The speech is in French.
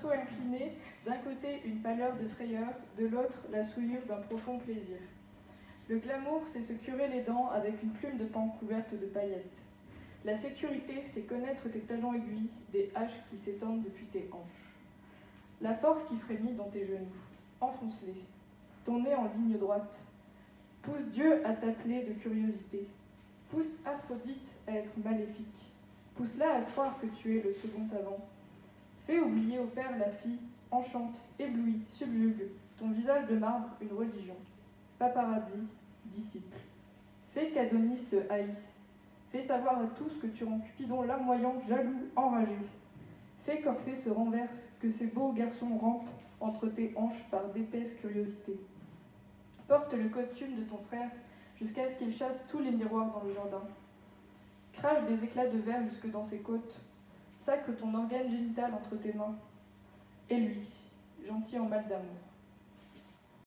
bientôt incliné, d'un côté une pâleur de frayeur, de l'autre la souillure d'un profond plaisir. Le glamour, c'est se curer les dents avec une plume de paon couverte de paillettes. La sécurité, c'est connaître tes talons aiguilles, des haches qui s'étendent depuis tes hanches. La force qui frémit dans tes genoux, enfonce-les. Ton nez en ligne droite. Pousse Dieu à t'appeler de curiosité. Pousse Aphrodite à être maléfique. Pousse-la à croire que tu es le second avant. Fais oublier au père la fille, enchante, éblouie, subjugue, ton visage de marbre, une religion. Paparazzi, disciple. Fais qu'Adonis te haïsse. Fais savoir à tous que tu rends Cupidon larmoyant, jaloux, enragé. Fais qu'Orphée se renverse, que ces beaux garçons rampent entre tes hanches par d'épaisses curiosités. Porte le costume de ton frère jusqu'à ce qu'il chasse tous les miroirs dans le jardin. Crache des éclats de verre jusque dans ses côtes. Sacre ton organe génital entre tes mains. Et lui, gentil en mal d'amour.